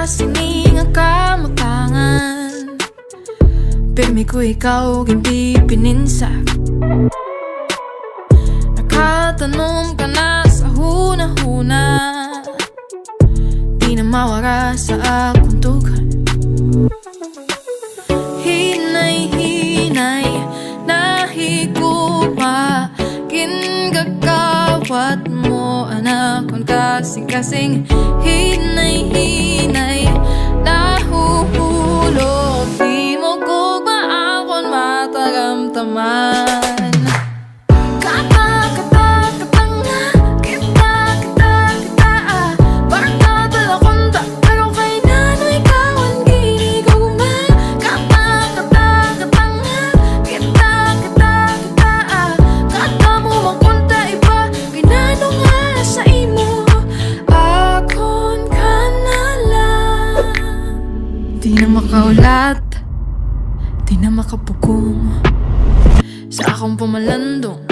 sining ang kamatangan, pirmi ko ikaw hindi pininsa. Nakatanom ka na sa huna-huna, di na mawara sa akong tugan. Hinay-hinay nahiguma, gingagawat mo anak kon kasing-kasing. Hinay-hinay nahuhulog, di mo gugma akon mataramtaman. Di na makaulat, di na makapugong sa akong pamalandong.